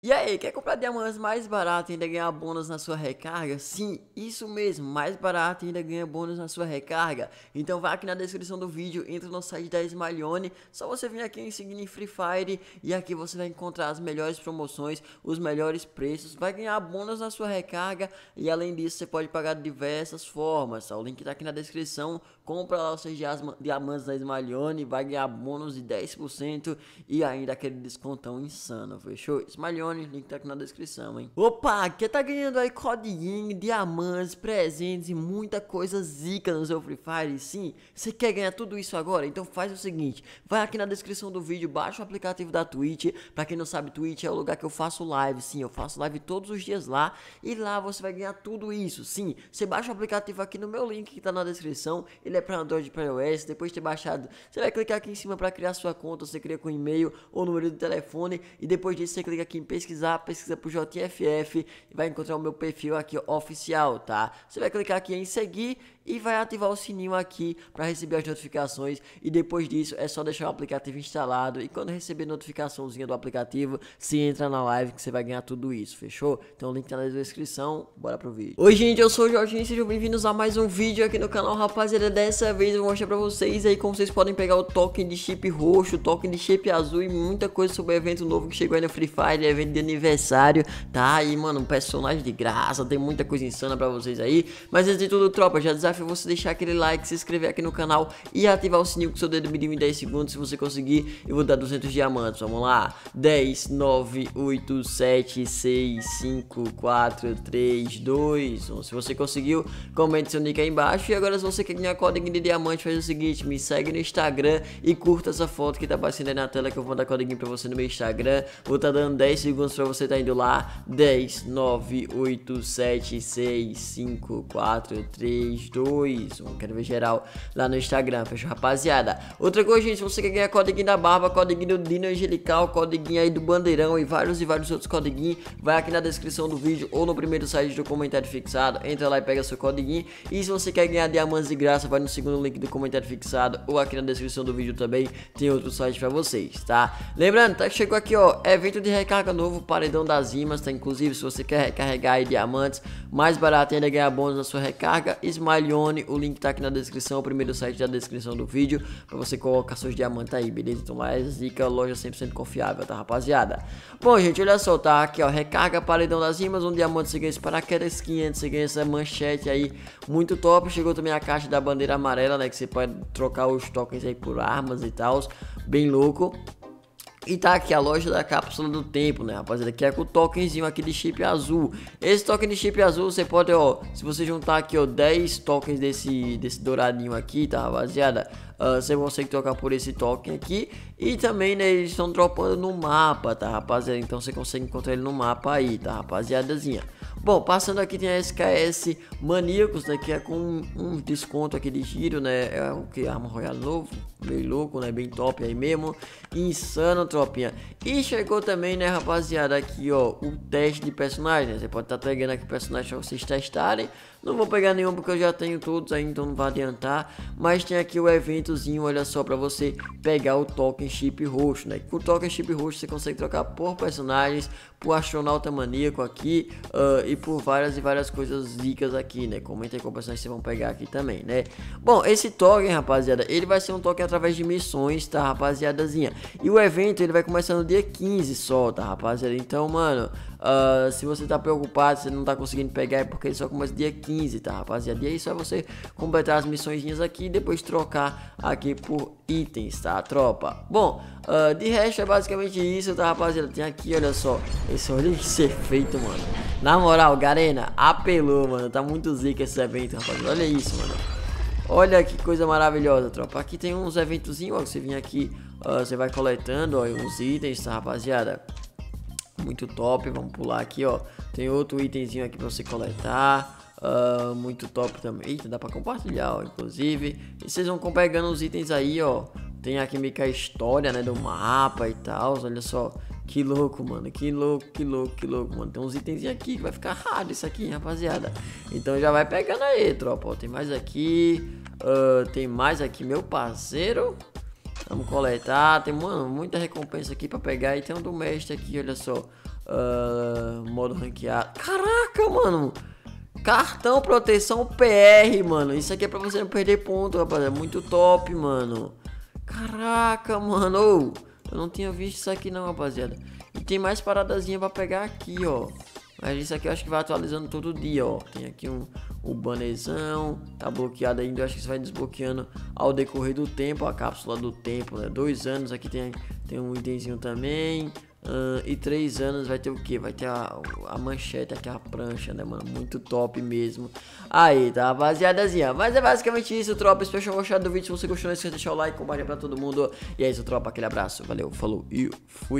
E aí, quer comprar diamantes mais barato e ainda ganhar bônus na sua recarga? Sim, isso mesmo, mais barato e ainda ganha bônus na sua recarga. Então vai aqui na descrição do vídeo, entra no site da Smileyone, só você vir aqui em seguir em Free Fire e aqui você vai encontrar as melhores promoções, os melhores preços, vai ganhar bônus na sua recarga e além disso você pode pagar de diversas formas, tá? O link tá aqui na descrição, compra lá os seus diamantes da Smileyone, vai ganhar bônus de 10% e ainda aquele descontão insano, fechou? Smileyone, link tá aqui na descrição, hein? Opa, quem tá ganhando aí codiguinho, diamantes, presentes e muita coisa zica no seu Free Fire? Sim, você quer ganhar tudo isso agora? Então faz o seguinte, vai aqui na descrição do vídeo, baixa o aplicativo da Twitch. Pra quem não sabe, Twitch é o lugar que eu faço live. Sim, eu faço live todos os dias lá e lá você vai ganhar tudo isso. Sim, você baixa o aplicativo aqui no meu link que tá na descrição, ele é pra Android e pra iOS. Depois de ter baixado, você vai clicar aqui em cima pra criar sua conta, você cria com e-mail ou número de telefone e depois disso você clica aqui em pesquisa por JFF e vai encontrar o meu perfil aqui oficial, tá? Você vai clicar aqui em seguir e vai ativar o sininho aqui para receber as notificações e depois disso é só deixar o aplicativo instalado e quando receber notificaçãozinha do aplicativo, se entra na live que você vai ganhar tudo isso, fechou? Então o link tá na descrição, bora pro vídeo. Oi gente, eu sou o Jorginho, sejam bem-vindos a mais um vídeo aqui no canal, rapaziada. Dessa vez eu vou mostrar pra vocês aí como vocês podem pegar o token de chip roxo, o token de chip azul e muita coisa sobre o evento novo que chegou aí no Free Fire, evento de aniversário, tá? E mano, um personagem de graça, tem muita coisa insana pra vocês aí, mas antes de tudo, tropa, já desafio você deixar aquele like, se inscrever aqui no canal e ativar o sininho com seu dedo mindinho em 10 segundos. Se você conseguir, eu vou dar 200 diamantes. Vamos lá, 10, 9, 8, 7, 6, 5, 4, 3, 2, 1. Se você conseguiu, comente seu nick aí embaixo. E agora se você quer ganhar código de diamante, faz o seguinte, me segue no Instagram e curta essa foto que tá aparecendo aí na tela, que eu vou dar código pra você no meu Instagram. Vou tá dando 10 segundos pra você tá indo lá, 10, 9, 8, 7, 6, 5, 4, 3, 2, quero ver geral lá no Instagram, fechou, rapaziada? Outra coisa, gente, se você quer ganhar código da barba, código do Dino Angelical, código aí do Bandeirão e vários outros códigos, vai aqui na descrição do vídeo ou no primeiro site do comentário fixado, entra lá e pega seu código. E se você quer ganhar diamantes de graça, vai no segundo link do comentário fixado ou aqui na descrição do vídeo também, tem outro site pra vocês, tá? Lembrando, tá, chegou aqui, ó, evento de recarga novo, paredão das rimas, tá? Inclusive, se você quer recarregar aí diamantes, mais barato ainda ganhar bônus na sua recarga, Smileyone. O link tá aqui na descrição, o primeiro site da descrição do vídeo, pra você colocar seus diamantes aí, beleza? Então mais zica, loja 100% confiável, tá, rapaziada? Bom, gente, olha só, tá aqui, ó, recarga paredão das rimas, um diamante você ganha esse paraquedas 500, você ganha essa manchete aí, muito top. Chegou também a caixa da bandeira amarela, né, que você pode trocar os tokens aí por armas e tal, bem louco. E tá aqui a loja da cápsula do tempo, né, rapaziada, que é com o tokenzinho aqui de chip azul. Esse token de chip azul você pode, ó, se você juntar aqui, ó, 10 tokens desse douradinho aqui, tá, rapaziada, você consegue trocar por esse token aqui. E também, né, eles estão dropando no mapa, tá, rapaziada, então você consegue encontrar ele no mapa aí, tá, rapaziadazinha. Bom, passando aqui tem a SKS Maníacos, né, que é com um desconto aqui de giro, né, é o que? Arma Royal novo, bem louco, né, bem top aí mesmo, insano, tropinha. E chegou também, né, rapaziada, aqui, ó, o teste de personagens, né? Você pode estar pegando aqui personagens pra vocês testarem. Não vou pegar nenhum porque eu já tenho todos aí, então não vai adiantar. Mas tem aqui o eventozinho, olha só, pra você pegar o token chip roxo, né? Com o token chip roxo você consegue trocar por personagens, por astronauta maníaco aqui, e por várias coisas ricas aqui, né? Comenta aí qual personagem vocês vão pegar aqui também, né? Bom, esse token, rapaziada, ele vai ser um token através de missões, tá, rapaziadazinha? E o evento, ele vai começar no dia 15 só, tá, rapaziada? Então, mano, se você tá preocupado, você não tá conseguindo pegar, é porque ele só começa dia 15, tá, rapaziada? E aí só você completar as missõezinhas aqui e depois trocar aqui por itens, tá, tropa? Bom, de resto é basicamente isso, tá, rapaziada? Tem aqui, olha só, olha esse efeito, mano. Na moral, Garena, apelou, mano. Tá muito zica esse evento, rapaziada. Olha isso, mano. Olha que coisa maravilhosa, tropa. Aqui tem uns eventozinhos, ó, que você vem aqui, você vai coletando, ó, uns itens, tá, rapaziada? Muito top, vamos pular aqui, ó. Tem outro itemzinho aqui pra você coletar. Muito top também. Eita, dá pra compartilhar, ó, inclusive. E vocês vão pegando os itens aí, ó. Tem aqui meio que a história, né, do mapa e tal. Olha só, que louco, mano. Que louco, mano. Tem uns itens aqui que vai ficar raro isso aqui, rapaziada. Então já vai pegando aí, tropa. Ó, tem mais aqui. Tem mais aqui, meu parceiro. Vamos coletar. Tem, mano, muita recompensa aqui pra pegar. E tem um do mestre aqui, olha só. Modo ranqueado. Caraca, mano. Cartão proteção PR, mano. Isso aqui é pra você não perder ponto, rapaziada. Muito top, mano. Caraca, mano. Oh, eu não tinha visto isso aqui não, rapaziada. E tem mais paradazinha pra pegar aqui, ó. Mas isso aqui eu acho que vai atualizando todo dia, ó. Tem aqui o banezão. Tá bloqueado ainda. Eu acho que isso vai desbloqueando ao decorrer do tempo. A cápsula do tempo, né? 2 anos. Aqui tem um itemzinho também. E 3 anos vai ter o que? Vai ter a manchete aqui, a prancha, né, mano? Muito top mesmo. Aí, tá, rapaziadazinha. Mas é basicamente isso, tropa. Espero que tenham gostado do vídeo. Se você gostou, não esqueça de deixar o like, compartilhar pra todo mundo. E é isso, tropa. Aquele abraço. Valeu, falou e fui.